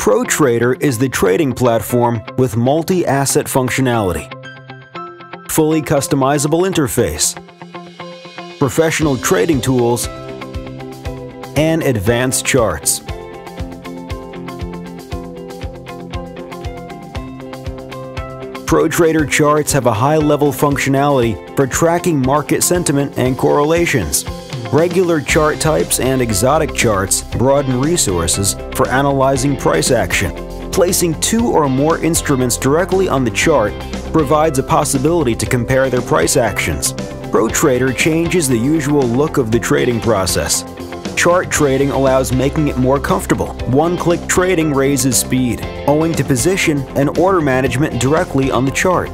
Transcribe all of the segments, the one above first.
Protrader is the trading platform with multi-asset functionality, fully customizable interface, professional trading tools, and advanced charts. Protrader Charts have a high-level functionality for tracking market sentiment and correlations. Regular chart types and exotic charts broaden resources for analyzing price action. Placing two or more instruments directly on the chart provides a possibility to compare their price actions. Protrader changes the usual look of the trading process. Chart trading allows making it more comfortable. One-click trading raises speed, owing to position and order management directly on the chart.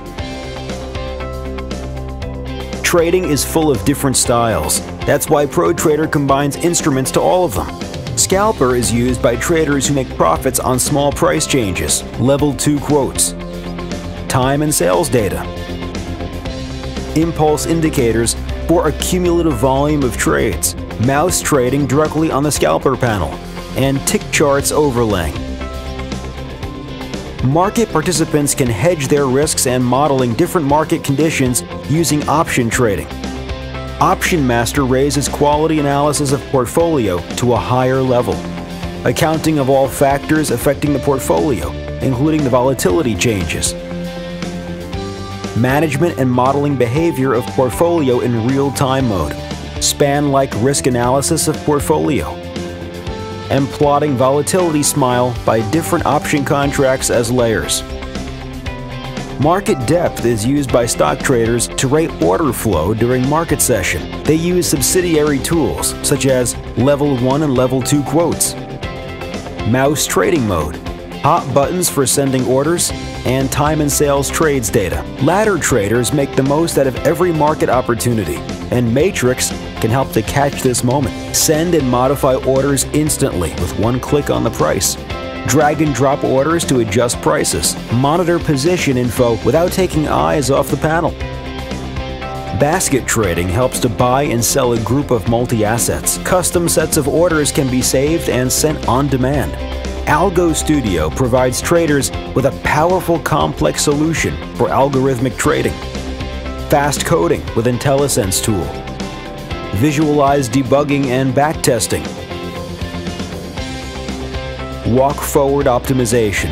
Trading is full of different styles. That's why Protrader combines instruments to all of them. Scalper is used by traders who make profits on small price changes, level 2 quotes, time and sales data, impulse indicators for a cumulative volume of trades, mouse trading directly on the Scalper panel, and tick charts overlaying. Market participants can hedge their risks and modeling different market conditions using option trading. Option Master raises quality analysis of portfolio to a higher level, accounting of all factors affecting the portfolio, including the volatility changes, management and modeling behavior of portfolio in real-time mode, span-like risk analysis of portfolio, and plotting volatility smile by different option contracts as layers. Market depth is used by stock traders to rate order flow during market session. They use subsidiary tools such as level 1 and level 2 quotes, mouse trading mode, hot buttons for sending orders, and time and sales trades data. Ladder traders make the most out of every market opportunity, and Matrix can help to catch this moment. Send and modify orders instantly with one click on the price. Drag and drop orders to adjust prices. Monitor position info without taking eyes off the panel. Basket trading helps to buy and sell a group of multi-assets. Custom sets of orders can be saved and sent on demand. AlgoStudio provides traders with a powerful complex solution for algorithmic trading. Fast coding with IntelliSense tool. Visualize debugging and backtesting. Walk forward optimization.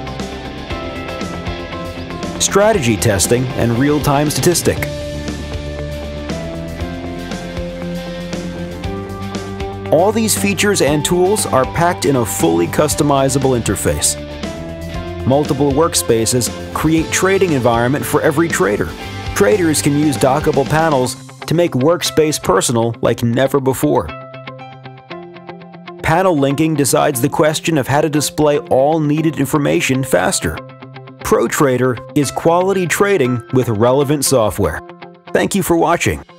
Strategy testing and real-time statistic. All these features and tools are packed in a fully customizable interface. Multiple workspaces create trading environment for every trader. Traders can use dockable panels to make workspace personal like never before. Panel linking decides the question of how to display all needed information faster. Protrader is quality trading with relevant software. Thank you for watching.